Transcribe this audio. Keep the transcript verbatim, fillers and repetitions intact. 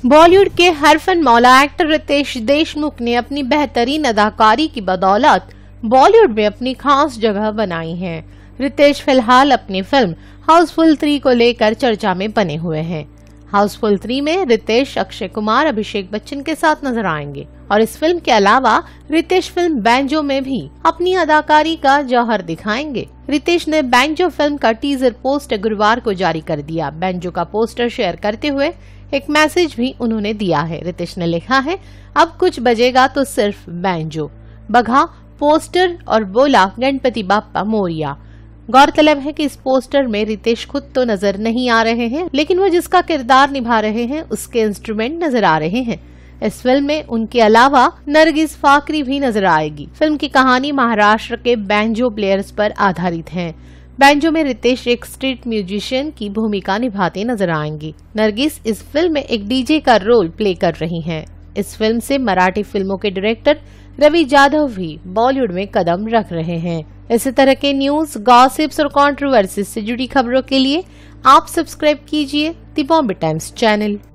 बॉलीवुड के हरफन मौला एक्टर रितेश देशमुख ने अपनी बेहतरीन अदाकारी की बदौलत बॉलीवुड में अपनी खास जगह बनाई है। रितेश फिलहाल अपनी फिल्म हाउसफुल थ्री को लेकर चर्चा में बने हुए हैं। हाउसफुल थ्री में रितेश अक्षय कुमार, अभिषेक बच्चन के साथ नजर आएंगे और इस फिल्म के अलावा रितेश फिल्म बैंजो में भी अपनी अदाकारी का जौहर दिखाएंगे। रितेश ने बैंजो फिल्म का टीजर पोस्टर गुरुवार को जारी कर दिया। बैंजो का पोस्टर शेयर करते हुए एक मैसेज भी उन्होंने दिया है। रितेश ने लिखा है, अब कुछ बजेगा तो सिर्फ बैंजो, बघा पोस्टर और बोला गणपति बाप्पा मोरिया। गौरतलब है कि इस पोस्टर में रितेश खुद तो नजर नहीं आ रहे हैं, लेकिन वो जिसका किरदार निभा रहे हैं उसके इंस्ट्रूमेंट नजर आ रहे हैं। इस फिल्म में उनके अलावा नरगिस फाकरी भी नजर आएगी। फिल्म की कहानी महाराष्ट्र के बैंजो प्लेयर्स पर आधारित है। बैंजो में रितेश एक स्ट्रीट म्यूजिशियन की भूमिका निभाते नजर आएंगी। नरगिस इस फिल्म में एक डीजे का रोल प्ले कर रही हैं। इस फिल्म से मराठी फिल्मों के डायरेक्टर रवि जाधव भी बॉलीवुड में कदम रख रहे हैं। इसी तरह के न्यूज, गॉसिप्स और कंट्रोवर्सीज से जुड़ी खबरों के लिए आप सब्सक्राइब कीजिए द बॉम्बे टाइम्स चैनल।